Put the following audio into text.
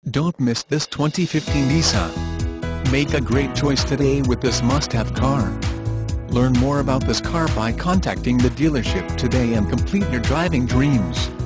Don't miss this 2015 Nissan. Make a great choice today with this must-have car. Learn more about this car by contacting the dealership today and complete your driving dreams.